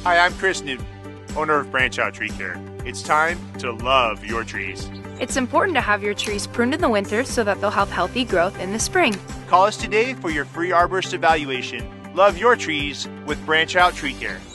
Hi, I'm Chris Newton, owner of Branch Out Tree Care. It's time to love your trees. It's important to have your trees pruned in the winter so that they'll have healthy growth in the spring. Call us today for your free arborist evaluation. Love your trees with Branch Out Tree Care.